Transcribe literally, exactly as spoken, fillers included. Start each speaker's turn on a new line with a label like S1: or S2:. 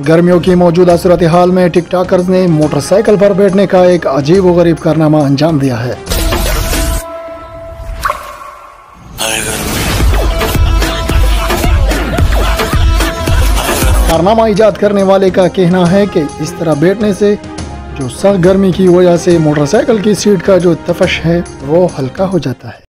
S1: गर्मियों की मौजूदा सूरत हाल में टिकटॉकर्स ने मोटरसाइकिल पर बैठने का एक अजीब व गरीब कारनामा अंजाम दिया है। कारनामा इजाद करने वाले का कहना है कि इस तरह बैठने से जो सख्त गर्मी की वजह से मोटरसाइकिल की सीट का जो तफश है वो हल्का हो जाता है।